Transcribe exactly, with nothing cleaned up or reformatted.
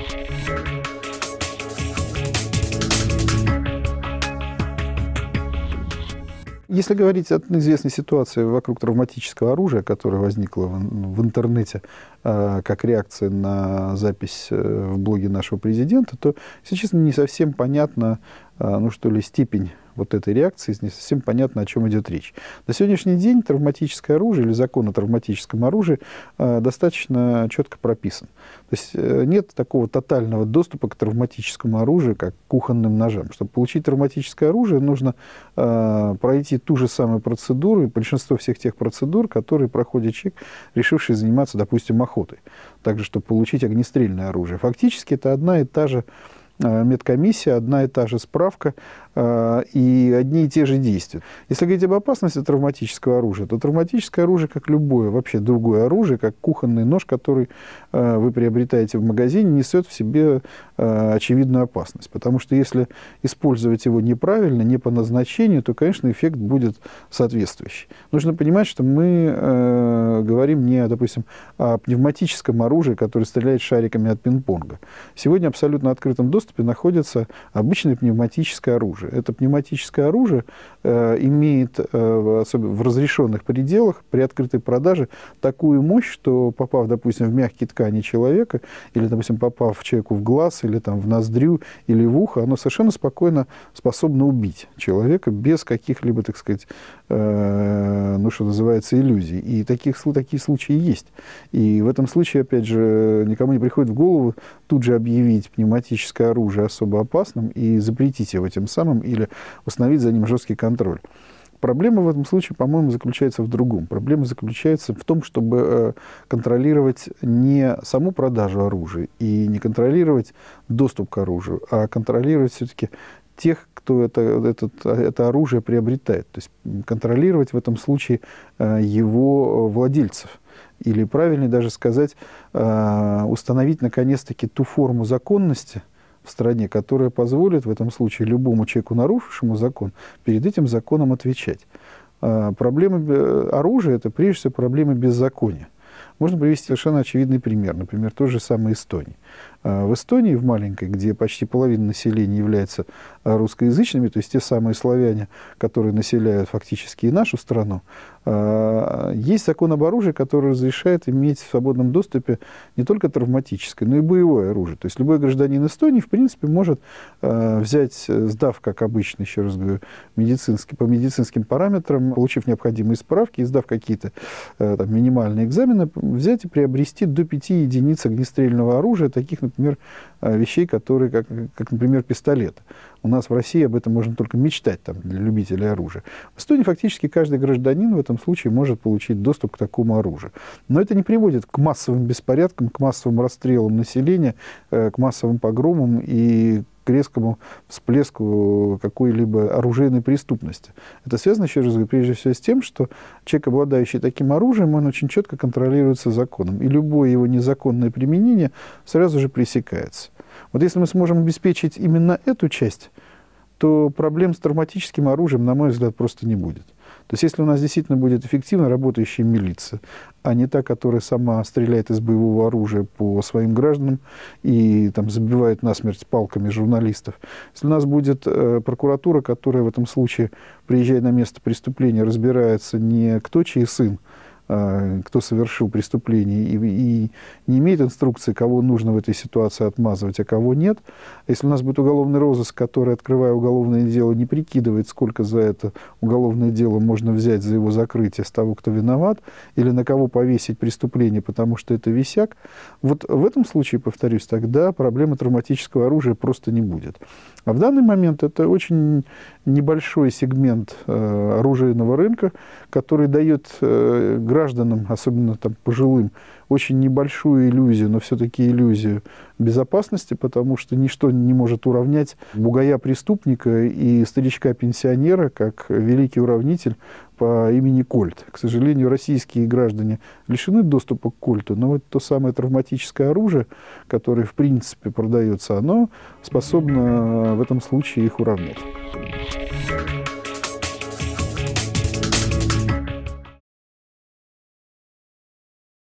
Если говорить о известной ситуации вокруг травматического оружия, которая возникла в, в интернете э, как реакция на запись э, в блоге нашего президента, то, если честно, не совсем понятно, э, ну что ли, степень вот этой реакции, не совсем понятно, о чем идет речь. На сегодняшний день травматическое оружие или закон о травматическом оружии э, достаточно четко прописан. То есть э, нет такого тотального доступа к травматическому оружию, как к кухонным ножам. Чтобы получить травматическое оружие, нужно э, пройти ту же самую процедуру, и большинство всех тех процедур, которые проходит человек, решивший заниматься, допустим, охотой. Также, чтобы получить огнестрельное оружие. Фактически это одна и та же медкомиссия, одна и та же справка э, и одни и те же действия. Если говорить об опасности травматического оружия, то травматическое оружие, как любое вообще другое оружие, как кухонный нож, который э, вы приобретаете в магазине, несет в себе э, очевидную опасность. Потому что если использовать его неправильно, не по назначению, то, конечно, эффект будет соответствующий. Нужно понимать, что мы э, говорим не, допустим, о пневматическом оружии, которое стреляет шариками от пинг-понга. Сегодня в абсолютно открытом доступе находится обычное пневматическое оружие. Это пневматическое оружие э, имеет, э, особенно в разрешенных пределах, при открытой продаже, такую мощь, что, попав, допустим, в мягкие ткани человека, или, допустим, попав человеку в глаз, или там, в ноздрю, или в ухо, оно совершенно спокойно способно убить человека без каких-либо, так сказать, э, ну, что называется, иллюзий. И таких, такие случаи есть. И в этом случае, опять же, никому не приходит в голову тут же объявить пневматическое оружие особо опасным и запретить его тем самым или установить за ним жесткий контроль. Проблема в этом случае, по-моему, заключается в другом. Проблема заключается в том, чтобы контролировать не саму продажу оружия и не контролировать доступ к оружию, а контролировать все-таки тех, кто это, этот, это оружие приобретает. То есть контролировать в этом случае его владельцев. Или, правильнее даже сказать, установить наконец-таки ту форму законности в стране, которая позволит в этом случае любому человеку, нарушившему закон, перед этим законом отвечать. Проблема оружия – это прежде всего проблема беззакония. Можно привести совершенно очевидный пример, например, той же самой Эстонии. В Эстонии, в маленькой, где почти половина населения является русскоязычными, то есть те самые славяне, которые населяют фактически и нашу страну, есть закон об оружии, который разрешает иметь в свободном доступе не только травматическое, но и боевое оружие. То есть любой гражданин Эстонии, в принципе, может взять, сдав, как обычно, еще раз говорю, медицинский, по медицинским параметрам, получив необходимые справки и сдав какие-то там, минимальные экзамены, взять и приобрести до пяти единиц огнестрельного оружия, таких, например, вещей, которые, как, как, например, пистолет. У нас в России об этом можно только мечтать там, для любителей оружия. В Эстонии фактически каждый гражданин в этом случае может получить доступ к такому оружию. Но это не приводит к массовым беспорядкам, к массовым расстрелам населения, к массовым погромам и к резкому всплеску какой-либо оружейной преступности. Это связано, еще раз говорю, прежде всего с тем, что человек, обладающий таким оружием, он очень четко контролируется законом. И любое его незаконное применение сразу же пресекается. Вот если мы сможем обеспечить именно эту часть, то проблем с травматическим оружием, на мой взгляд, просто не будет. То есть если у нас действительно будет эффективно работающая милиция, а не та, которая сама стреляет из боевого оружия по своим гражданам и там, забивает насмерть палками журналистов, если у нас будет э, прокуратура, которая в этом случае, приезжая на место преступления, разбирается не кто чей сын, кто совершил преступление, и, и не имеет инструкции, кого нужно в этой ситуации отмазывать, а кого нет. Если у нас будет уголовный розыск, который, открывая уголовное дело, не прикидывает, сколько за это уголовное дело можно взять за его закрытие с того, кто виноват, или на кого повесить преступление, потому что это висяк, вот в этом случае, повторюсь, тогда проблемы травматического оружия просто не будет. А в данный момент это очень небольшой сегмент э, оружейного рынка, который дает э, гражданам, особенно там, пожилым, очень небольшую иллюзию, но все-таки иллюзию безопасности, потому что ничто не может уравнять бугая-преступника и старичка-пенсионера как великий уравнитель по имени Кольт. К сожалению, российские граждане лишены доступа к Кольту, но вот то самое травматическое оружие, которое в принципе продается, оно способно в этом случае их уравнять.